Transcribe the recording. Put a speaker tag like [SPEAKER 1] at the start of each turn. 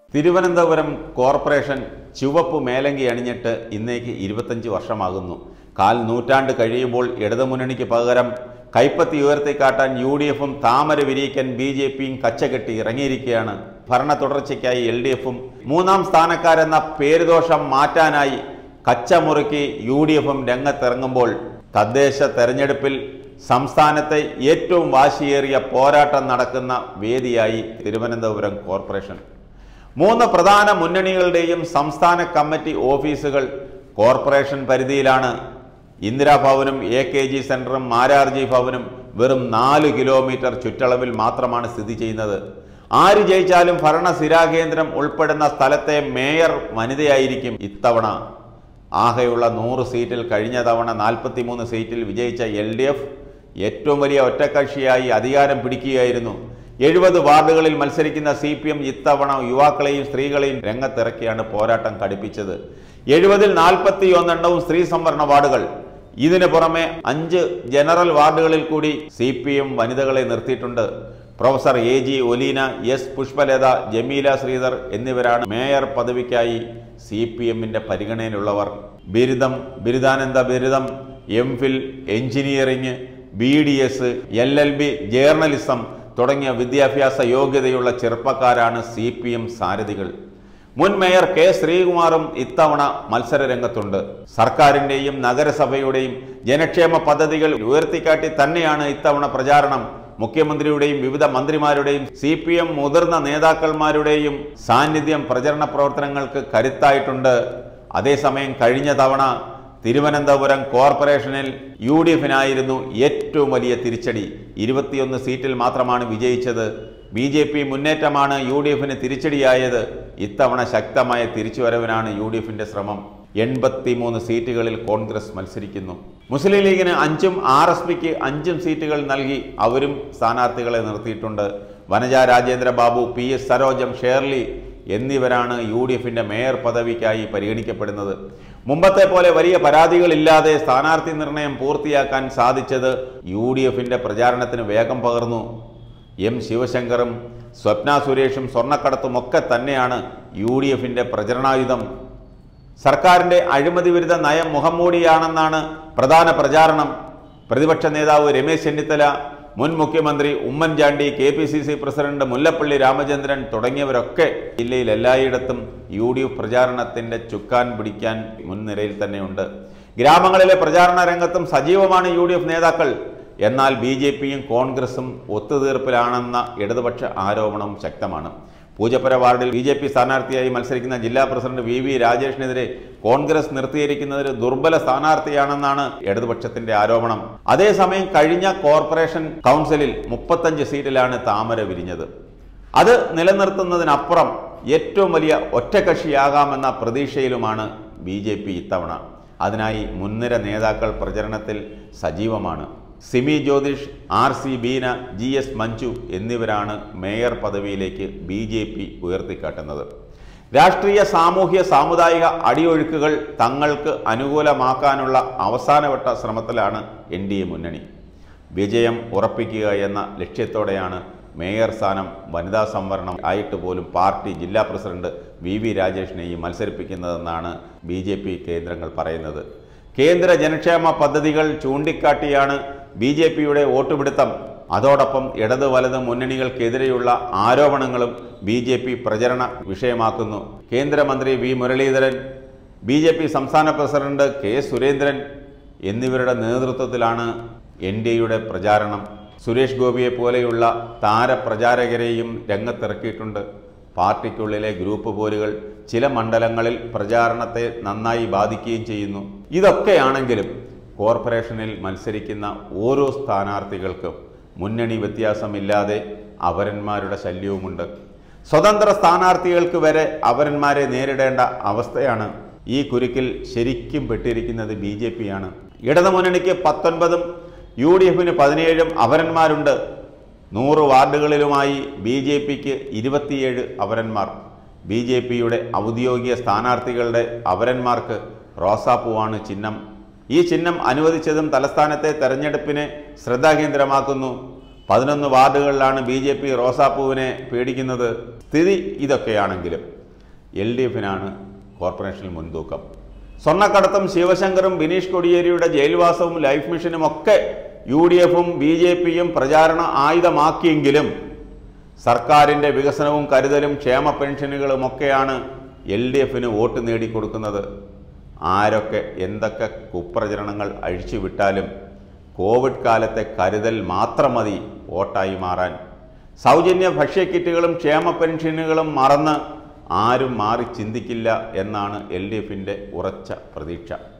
[SPEAKER 1] Thiruvananthapuram corporation ചുവപ്പ് മേലങ്കി അണിഞ്ഞിട്ട് ഇന്നേക്ക് 25 വർഷമാകുന്നു. കാൽ നൂറ്റാണ്ട് കഴിയുമ്പോൾ ഇടതുമുന്നണിക്ക് പകരം കൈപ്പത്തി ഉയർത്തിക്കാട്ടാൻ UDFും താമര വിരിയിക്കാൻ BJPയും കച്ചകെട്ടി ഇറങ്ങിയിരിക്കുകയാണ്. ഭരണ തുടർച്ചയ്ക്കായി LDFും മൂന്നാം സ്ഥാനക്കാരെന്ന പേരുദോഷം മാറ്റാനായി കച്ചമുറുക്കി UDFും രംഗത്തിറങ്ങുമ്പോൾ തദ്ദേശ തെരഞ്ഞെടുപ്പിൽ സംസ്ഥാനത്തെ ഏറ്റവും വാശിയേറിയ പോരാട്ടം നടക്കുന്ന വേദിയായി തിരുവനന്തപുരം കോർപ്പറേഷൻ. മൂന്ന് പ്രധാന മുന്നണികളുടെയും സംസ്ഥാന കമ്മിറ്റി ഓഫീസുകൾ കോർപ്പറേഷൻ പരിധിയിലാണ്. ഇന്ദിരാഭവനും AKG സെന്ററും മാരാർജി ഭവനും വെറും 4 കിലോമീറ്റർ ചുറ്റളവിൽ മാത്രമാണ് സ്ഥിതി ചെയ്യുന്നത്. ആര് ജയിച്ചാലും ഭരണസിരാകേന്ദ്രം ഉൾപ്പെടുന്ന സ്ഥലത്തെ മേയർ വനിതയായിരിക്കും ഇത്തവണ. ആകെയുള്ള 100 സീറ്റിൽ കഴിഞ്ഞ തവണ 43 സീറ്റിൽ വിജയിച്ച LDF ഏറ്റവും വലിയ ഒറ്റക്കക്ഷിയായി അധികാരം പിടിക്കുകയായിരുന്നു. 70 വാർഡുകളിൽ മത്സരിക്കുന്ന CPM ഇത്തവണ യുവാക്കളെയും സ്ത്രീകളെയും രംഗത്തിറക്കിയാണ് പോരാട്ടം കടുപ്പിച്ചത്. 70-ൽ 41 എണ്ണവും സ്ത്രീ സംവരണ വാർഡുകൾ. ഇതിനു പുറമെ 5 ജനറൽ വാർഡുകളിൽ കൂടി CPM വനിതകളെ നിർത്തിയിട്ടുണ്ട്. Professor AG Oleena, S Pushpalatha, Jameela Sreedhar എന്നിവരാണ് മേയർ പദവിക്കായി CPMന്റെ പരിഗണനയിലുള്ളവർ. ബിരുദം, ബിരുദാനന്ത ബിരുദം, MPhil, engineering, BDS, LLB, journalism തുടങ്ങിയ വിദ്യാഭ്യാസ യോഗ്യതയുള്ള ചെറുപ്പക്കാരാണ് CPM സാരഥികൾ. മുൻ മേയർ K ശ്രീകുമാറും ഇത്തവണ മത്സര രംഗത്തുണ്ട്. സർക്കാരിൻ്റെയും നഗരസഭയുടെയും ജനക്ഷേമ പദ്ധതികൾ ഉയർത്തിക്കാട്ടി തന്നെയാണ് ഇത്തവണ പ്രചാരണം. മുഖ്യമന്ത്രിയുടെയും വിവിധ മന്ത്രിമാരുടെയും CPM മുതിർന്ന നേതാക്കന്മാരുടെയും സാന്നിധ്യം പ്രചരണ പ്രവർത്തനങ്ങൾക്ക് കരുത്തായിട്ടുണ്ട്. അതേസമയം കഴിഞ്ഞ തവണ തിരുവനന്തപുരം കോർപ്പറേഷനിൽ UDFിനായിരുന്നു ഏറ്റവും വലിയ തിരിച്ചടി. 21 സീറ്റിൽ മാത്രമാണ് വിജയിച്ചത്. BJP മുന്നേറ്റമാണ് UDFന് തിരിച്ചടിയായത്. ഇത്തവണ ശക്തമായ തിരിച്ചുവരവിനാണ് UDFിന്റെ ശ്രമം. 83 സീറ്റുകളിൽ കോൺഗ്രസ് മത്സരിക്കുന്നു. മുസ്ലിം ലീഗിന് 5ഉം RSPക്ക് 5ഉം സീറ്റുകൾ നൽകി അവരും സ്ഥാനാർത്ഥികളെ നിർത്തിയിട്ടുണ്ട്. വനജ രാജേന്ദ്ര ബാബു, PS സരോജം, ഷേർലി എന്നിവരാണ് UDFിന്റെ മേയർ പദവിക്കായി പരിഗണിക്കപ്പെടുന്നത്. മുമ്പത്തെ പോലെ വലിയ പരാതികളില്ലാതെ സ്ഥാനാർത്ഥി നിർണയം പൂർത്തിയാക്കാൻ സാധിച്ചത് UDFിന്റെ പ്രചാരണത്തിന് വേഗം പകർന്നു. M ശിവശങ്കറും സ്വപ്ന സുരേഷും സ്വർണ്ണക്കടത്തുമൊക്കെ തന്നെയാണ് UDFിന്റെ പ്രചരണായുധം. സർക്കാരിൻ്റെ അഴിമതി വിരുദ്ധ നയം മുഖംമൂടിയാണെന്നാണ് പ്രധാന പ്രചാരണം. പ്രതിപക്ഷ നേതാവ് രമേശ് ചെന്നിത്തല, മുൻ മുഖ്യമന്ത്രി ഉമ്മൻചാണ്ടി, KPCC പ്രസിഡന്റ് മുല്ലപ്പള്ളി രാമചന്ദ്രൻ തുടങ്ങിയവരൊക്കെ ജില്ലയിൽ എല്ലായിടത്തും UDF പ്രചാരണത്തിൻ്റെ ചുക്കാൻ പിടിക്കാൻ മുൻനിരയിൽ തന്നെയുണ്ട്. ഗ്രാമങ്ങളിലെ പ്രചാരണ രംഗത്തും സജീവമാണ് UDF നേതാക്കൾ. എന്നാൽ BJPയും കോൺഗ്രസും ഒത്തുതീർപ്പിലാണെന്ന ഇടതുപക്ഷ ആരോപണം ശക്തമാണ്. പൂജപ്പുര വാർഡിൽ BJP സ്ഥാനാർത്ഥിയായി മത്സരിക്കുന്ന ജില്ലാ പ്രസിഡന്റ് VV രാജേഷിനെതിരെ കോൺഗ്രസ് നിർത്തിയിരിക്കുന്നത് ദുർബല സ്ഥാനാർത്ഥിയാണെന്നാണ് ഇടതുപക്ഷത്തിന്റെ ആരോപണം. അതേസമയം കഴിഞ്ഞ കോർപ്പറേഷൻ കൗൺസിലിൽ 35 സീറ്റിലാണ് താമര വിരിഞ്ഞത്. അത് നിലനിർത്തുന്നതിനപ്പുറം ഏറ്റവും വലിയ ഒറ്റക്കക്ഷിയാകാമെന്ന പ്രതീക്ഷയിലുമാണ് BJP ഇത്തവണ. അതിനായി മുൻനിര നേതാക്കൾ പ്രചരണത്തിൽ സജീവമാണ്. സിമി ജ്യോതിഷ്, RC ബീന, GS മഞ്ജു എന്നിവരാണ് മേയർ പദവിയിലേക്ക് BJP ഉയർത്തിക്കാട്ടുന്നത്. രാഷ്ട്രീയ, സാമൂഹ്യ, സാമുദായിക അടിയൊഴുക്കുകൾ തങ്ങൾക്ക് അനുകൂലമാക്കാനുള്ള അവസാനവട്ട ശ്രമത്തിലാണ് NDA മുന്നണി. വിജയം ഉറപ്പിക്കുക എന്ന ലക്ഷ്യത്തോടെയാണ് മേയർ സ്ഥാനം വനിതാ സംവരണം ആയിട്ട് പോലും പാർട്ടി ജില്ലാ പ്രസിഡന്റ് VV രാജേഷിനെയും മത്സരിപ്പിക്കുന്നതെന്നാണ് BJP കേന്ദ്രങ്ങൾ പറയുന്നത്. കേന്ദ്ര ജനക്ഷേമ പദ്ധതികൾ ചൂണ്ടിക്കാട്ടിയാണ് BJPയുടെ വോട്ടുപിടുത്തം. അതോടൊപ്പം ഇടത് വലത് മുന്നണികൾക്കെതിരെയുള്ള ആരോപണങ്ങളും BJP പ്രചരണ വിഷയമാക്കുന്നു. കേന്ദ്രമന്ത്രി V മുരളീധരൻ, BJP സംസ്ഥാന പ്രസിഡന്റ് K സുരേന്ദ്രൻ എന്നിവരുടെ നേതൃത്വത്തിലാണ് NDAയുടെ പ്രചാരണം. സുരേഷ് ഗോപിയെ പോലെയുള്ള താരപ്രചാരകരെയും രംഗത്തിറക്കിയിട്ടുണ്ട്. പാർട്ടിക്കുള്ളിലെ ഗ്രൂപ്പ് പോരുകൾ ചില മണ്ഡലങ്ങളിൽ പ്രചാരണത്തെ നന്നായി ബാധിക്കുകയും ചെയ്യുന്നു. ഇതൊക്കെയാണെങ്കിലും കോർപ്പറേഷനിൽ മത്സരിക്കുന്ന ഓരോ സ്ഥാനാർത്ഥികൾക്കും മുന്നണി വ്യത്യാസമില്ലാതെ അവരന്മാരുടെ ശല്യവുമുണ്ട്. സ്വതന്ത്ര സ്ഥാനാർത്ഥികൾക്ക് വരെ അവരന്മാരെ നേരിടേണ്ട അവസ്ഥയാണ്. ഈ കുരുക്കിൽ ശരിക്കും പെട്ടിരിക്കുന്നത് BJPയാണ്. ഇടതുമുന്നണിക്ക് 19ഉം UDFന് 17ഉം അവരന്മാരുണ്ട്. 100 വാർഡുകളിലുമായി BJPക്ക് 27 അവരന്മാർ. BJPയുടെ ഔദ്യോഗിക സ്ഥാനാർത്ഥികളുടെ അവരന്മാർക്ക് റോസാപ്പൂവാണ് ചിഹ്നം. ഈ ചിഹ്നം അനുവദിച്ചതും തലസ്ഥാനത്തെ തെരഞ്ഞെടുപ്പിനെ ശ്രദ്ധാകേന്ദ്രമാക്കുന്നു. 11 വാർഡുകളിലാണ് BJP റോസാപ്പൂവിനെ പേടിക്കുന്നത്. സ്ഥിതി ഇതൊക്കെയാണെങ്കിലും LDFിനാണ് കോർപ്പറേഷനിൽ മുൻതൂക്കം. സ്വർണ്ണക്കടത്തും ശിവശങ്കറും ബിനീഷ് കൊടിയേരിയുടെ ജയിൽവാസവും ലൈഫ് മിഷനുമൊക്കെ UDFും BJPയും പ്രചാരണ ആയുധമാക്കിയെങ്കിലും സർക്കാരിൻ്റെ വികസനവും കരുതലും ക്ഷേമ പെൻഷനുകളുമൊക്കെയാണ് LDFിന് വോട്ട് നേടിക്കൊടുക്കുന്നത്. ആരൊക്കെ എന്തൊക്കെ കുപ്രചരണങ്ങൾ അഴിച്ചുവിട്ടാലും കോവിഡ് കാലത്തെ കരുതൽ മാത്രം മതി വോട്ടായി മാറാൻ. സൗജന്യ ഭക്ഷ്യക്കിറ്റുകളും ക്ഷേമ പെൻഷനുകളും മറന്ന് ആരും മാറി ചിന്തിക്കില്ല എന്നാണ് LDFിൻ്റെ ഉറച്ച പ്രതീക്ഷ.